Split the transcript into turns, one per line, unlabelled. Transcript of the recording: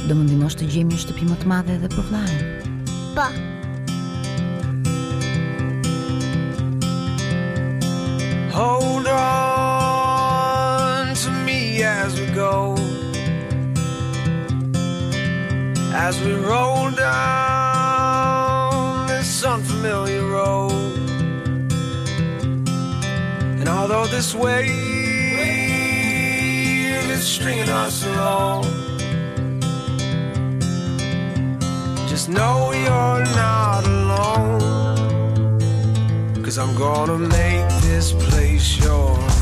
Da mundi noște ziemi już topimy tmade de povlani.
Pa.
Hold on to me as we go, as we roll down this unfamiliar road. And although this wave is stringing us along, just know you're not alone, 'cause I'm gonna make this place yours.